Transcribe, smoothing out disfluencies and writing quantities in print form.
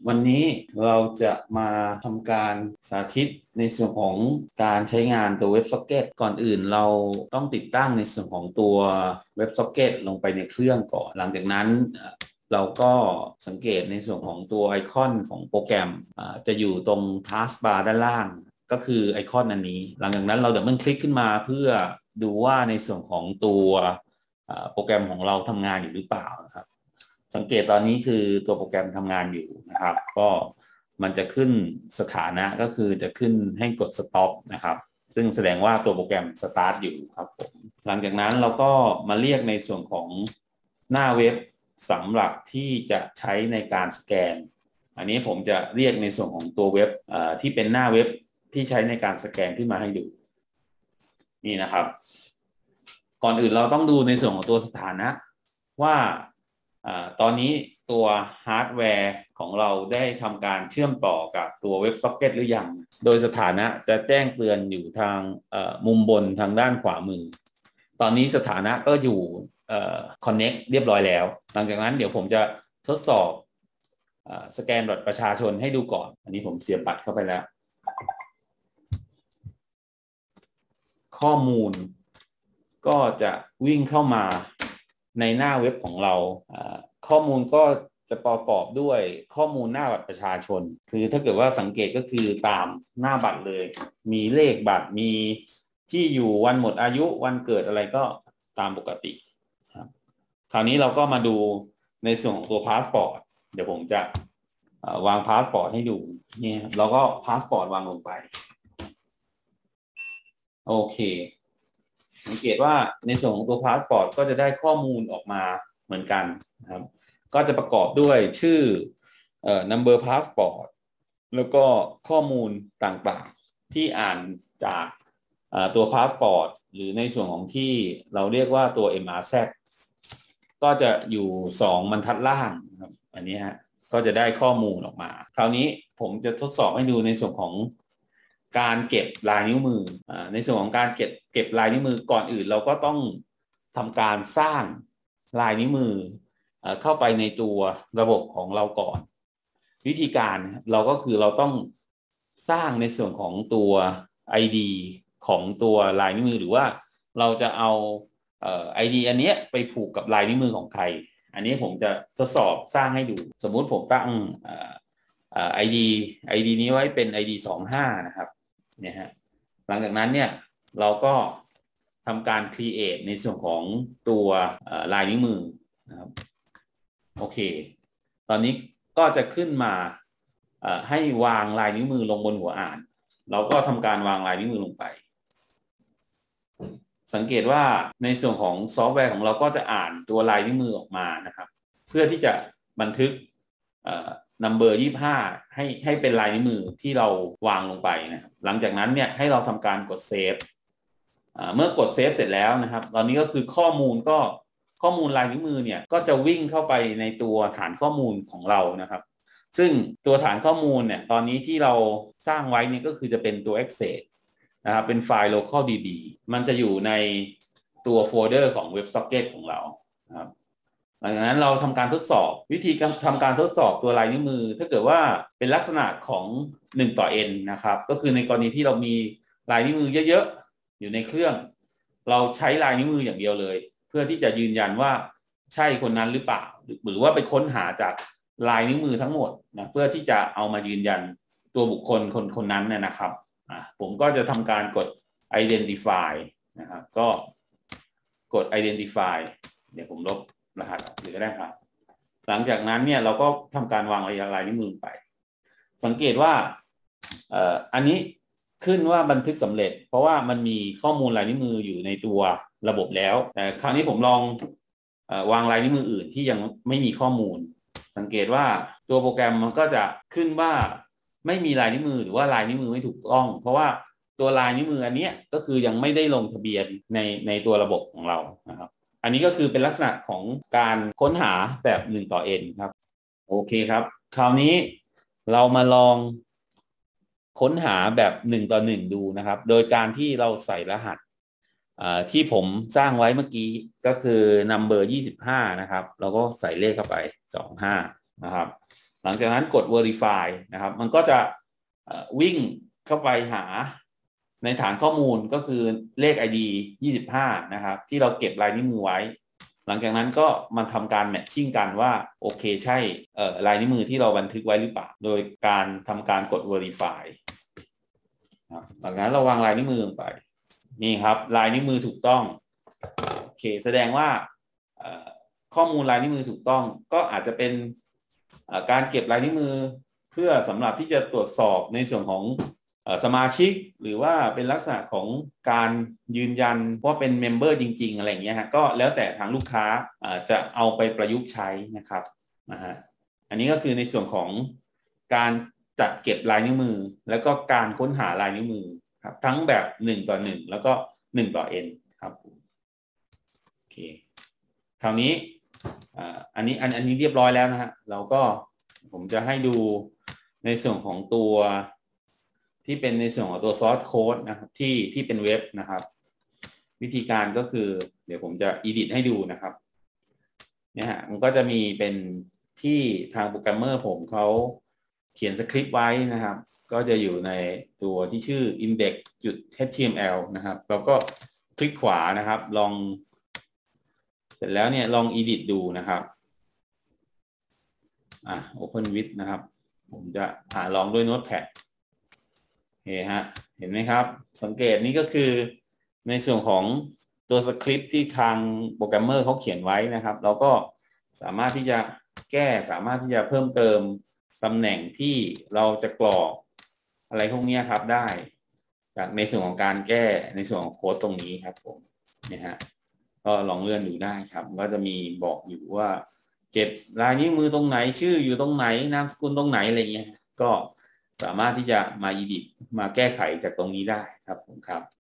วันนี้เราจะมาทำการสาธิตในส่วนของการใช้งานตัว WebSocket ก่อนอื่นเราต้องติดตั้งในส่วนของตัว WebSocket ลงไปในเครื่องก่อนหลังจากนั้นเราก็สังเกตในส่วนของตัวไอคอนของโปรแกรมจะอยู่ตรง Taskbar ด้านล่างก็คือไอคอนอันนี้หลังจากนั้นเราดับเบิลคลิกขึ้นมาเพื่อดูว่าในส่วนของตัวโปรแกรมของเราทำงานอยู่หรือเปล่านะครับสังเกตตอนนี้คือตัวโปรแกรมทำงานอยู่นะครับก็มันจะขึ้นสถานะก็คือจะขึ้นให้กด stop นะครับซึ่งแสดงว่าตัวโปรแกรม start อยู่ครับผมหลังจากนั้นเราก็มาเรียกในส่วนของหน้าเว็บสำหรับที่จะใช้ในการสแกนอันนี้ผมจะเรียกในส่วนของตัวเว็บที่เป็นหน้าเว็บที่ใช้ในการสแกนขึ้นมาให้ดูนี่นะครับก่อนอื่นเราต้องดูในส่วนของตัวสถานะว่าตอนนี้ตัวฮาร์ดแวร์ของเราได้ทำการเชื่อมต่อกับตัว WebSocket หรือยังโดยสถานะจะแจ้งเตือนอยู่ทางมุมบนทางด้านขวามือตอนนี้สถานะก็อยู่connect เรียบร้อยแล้วหลังจากนั้นเดี๋ยวผมจะทดสอบสแกนบัตรประชาชนให้ดูก่อนอันนี้ผมเสียบบัตรเข้าไปแล้วข้อมูลก็จะวิ่งเข้ามาในหน้าเว็บของเราข้อมูลก็จะประกอบด้วยข้อมูลหน้าบัตรประชาชนคือถ้าเกิดว่าสังเกตก็คือตามหน้าบัตรเลยมีเลขบัตรมีที่อยู่วันหมดอายุวันเกิดอะไรก็ตามปกติครับคราวนี้เราก็มาดูในส่วนของตัวพาสปอร์ตเดี๋ยวผมจะวางพาสปอร์ตให้ดูนี่เราก็พาสปอร์ตวางลงไปโอเคสังเกตว่าในส่วนของตัวพาสปอร์ตก็จะได้ข้อมูลออกมาเหมือนกันนะครับก็จะประกอบด้วยชื่อnumber passport แล้วก็ข้อมูลต่างๆที่อ่านจากตัวพาสปอร์ตหรือในส่วนของที่เราเรียกว่าตัว MRZ ก็จะอยู่2บรรทัดล่างนะครับอันนี้ฮะก็จะได้ข้อมูลออกมาคราวนี้ผมจะทดสอบให้ดูในส่วนของการเก็บลายนิ้วมือในส่วนของการเก็บลายนิ้วมือก่อนอื่นเราก็ต้องทำการสร้างลายนิ้วมือเข้าไปในตัวระบบของเราก่อนวิธีการเราก็คือเราต้องสร้างในส่วนของตัว ID ของตัวลายนิ้วมือหรือว่าเราจะเอาID อันนี้ไปผูกกับลายนิ้วมือของใครอันนี้ผมจะทดสอบสร้างให้ดูสมมุติผมตั้งID นี้ไว้เป็น ID 25นะครับเนี่ยฮะหลังจากนั้นเนี่ยเราก็ทำการ create ในส่วนของตัวลายนิ้วมือนะครับโอเคตอนนี้ก็จะขึ้นมาให้วางลายนิ้วมือลงบนหัวอ่านเราก็ทำการวางลายนิ้วมือลงไปสังเกตว่าในส่วนของซอฟต์แวร์ของเราก็จะอ่านตัวลายนิ้วมือออกมานะครับเพื่อที่จะบันทึกnumber 25ให้เป็นลายนิ้วมือที่เราวางลงไปนะหลังจากนั้นเนี่ยให้เราทำการกดเซฟเมื่อกดเซฟเสร็จแล้วนะครับตอนนี้ก็คือข้อมูลลายนิ้วมือเนี่ยก็จะวิ่งเข้าไปในตัวฐานข้อมูลของเรานะครับซึ่งตัวฐานข้อมูลเนี่ยตอนนี้ที่เราสร้างไว้นี่ก็คือจะเป็นตัว Access นะครับเป็นไฟล์ localDB มันจะอยู่ในตัวโฟลเดอร์ของ WebSocket ของเรานะครับหลังจากนั้นเราทำการทดสอบวิธีการทำการทดสอบตัวลายนิ้วมือถ้าเกิดว่าเป็นลักษณะของ1 ต่อ n นะครับก็คือในกรณีที่เรามีลายนิ้วมือเยอะๆอยู่ในเครื่องเราใช้ลายนิ้วมืออย่างเดียวเลยเพื่อที่จะยืนยันว่าใช่คนนั้นหรือเปล่าหรือว่าไปค้นหาจากลายนิ้วมือทั้งหมดนะเพื่อที่จะเอามายืนยันตัวบุคคลคนนั้นนะครับผมก็จะทำการกด identify นะครับก็กด identify เดี๋ยวผมลบรหัสหรือก็ได้ครับหลังจากนั้นเนี่ยเราก็ทำการวางลายนิ้วมือไปสังเกตว่าอันนี้ขึ้นว่าบันทึกสำเร็จเพราะว่ามันมีข้อมูลลายนิ้วมืออยู่ในตัวระบบแล้วแต่คราวนี้ผมลองวางลายนิ้วมืออื่นที่ยังไม่มีข้อมูลสังเกตว่าตัวโปรแกรมมันก็จะขึ้นว่าไม่มีลายนิ้วมือหรือว่าลายนิ้วมือไม่ถูกต้องเพราะว่าตัวลายนิ้วมืออันนี้ก็คือยังไม่ได้ลงทะเบียนในตัวระบบของเรานะครับอันนี้ก็คือเป็นลักษณะของการค้นหาแบบ1 ต่อ n ครับโอเคครับคราวนี้เรามาลองค้นหาแบบ1 ต่อ 1ดูนะครับโดยการที่เราใส่รหัสที่ผมสร้างไว้เมื่อกี้ก็คือ number 25นะครับเราก็ใส่เลขเข้าไป25นะครับหลังจากนั้นกด verify นะครับมันก็จะวิ่งเข้าไปหาในฐานข้อมูลก็คือเลข ID 25นะครับที่เราเก็บลายนิ้วมือไว้หลังจากนั้นก็มันทำการแมทชิ่งกันว่าโอเคใช่ลายนิ้วมือที่เราบันทึกไว้หรือเปล่าโดยการทำการกด verify หลังจากนั้นเราวางลายนิ้วมือลงไปนี่ครับลายนิ้วมือถูกต้องโอเคแสดงว่าข้อมูลลายนิ้วมือถูกต้องก็อาจจะเป็นการเก็บลายนิ้วมือเพื่อสำหรับที่จะตรวจสอบในส่วนของสมาชิกหรือว่าเป็นลักษณะของการยืนยันว่าเป็นเมมเบอร์จริงๆอะไรอย่างเงี้ยฮะก็แล้วแต่ทางลูกค้าจะเอาไปประยุกต์ใช้นะครับอันนี้ก็คือในส่วนของการจัดเก็บลายนิ้วมือแล้วก็การค้นหาลายนิ้วมือครับทั้งแบบ1 ต่อ 1แล้วก็1 ต่อ n ครับโอเคคราวนี้อันนี้เรียบร้อยแล้วนะฮะเราก็ผมจะให้ดูในส่วนของตัวที่เป็นในส่วนของตัว source code นะครับที่เป็นเว็บนะครับวิธีการก็คือเดี๋ยวผมจะ edit ให้ดูนะครับเนี่ยฮะมันก็จะมีเป็นที่ทางโปรแกรมเมอร์ผมเขาเขียนสคริปต์ไว้นะครับก็จะอยู่ในตัวที่ชื่อ index.html นะครับเราก็คลิกขวานะครับลองเสร็จแล้วเนี่ยลอง edit ดูนะครับopen with นะครับผมจะลองด้วย notepad โอเคฮะเห็นไหมครับสังเกตนี้ก็คือในส่วนของตัวสคริปต์ที่ทางโปรแกรมเมอร์เขาเขียนไว้นะครับเราก็สามารถที่จะแก้สามารถที่จะเพิ่มเติมตำแหน่งที่เราจะกรอกอะไรพวกนี้ครับได้จากในส่วนของการแก้ในส่วนของโค้ดตรงนี้ครับผมเนี่ยฮะก็ลองเลื่อนดูได้ครับก็จะมีบอกอยู่ว่าเก็บลายนิ้วมือตรงไหนชื่ออยู่ตรงไหนนามสกุลตรงไหนอะไรเงี้ยก็สามารถที่จะมา edit มาแก้ไขจากตรงนี้ได้ครับผมครับ